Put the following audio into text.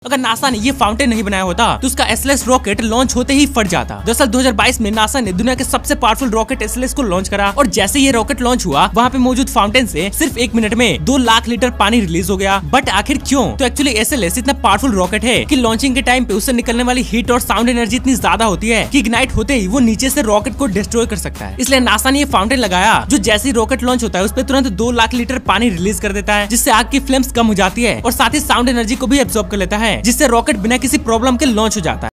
अगर नासा ने ये फाउंटेन नहीं बनाया होता तो उसका SLS रॉकेट लॉन्च होते ही फट जाता। दरअसल 2022 में नासा ने दुनिया के सबसे पावरफुल रॉकेट SLS को लॉन्च करा और जैसे ये रॉकेट लॉन्च हुआ वहाँ पे मौजूद फाउंटेन से सिर्फ 1 मिनट में 2 लाख लीटर पानी रिलीज हो गया। बट आखिर क्यों? तो एक्चुअली SLS इतना पावरफुल रॉकेट है कि लॉन्चिंग के टाइम पे उससे निकलने वाली हीट और साउंड एनर्जी इतनी ज्यादा होती है कि इग्नाइट होते ही वो नीचे से रॉकेट को डिस्ट्रॉय कर सकता है। इसलिए नासा ने ये फाउंटेन लगाया जो जैसे ही रॉकेट लॉन्च होता है उस पर तुरंत 2 लाख लीटर पानी रिलीज कर देता है, जिससे आग की फ्लेम्स कम हो जाती है और साथ ही साउंड एनर्जी को भी एब्सॉर्ब कर लेता है, जिससे रॉकेट बिना किसी प्रॉब्लम के लॉन्च हो जाता है।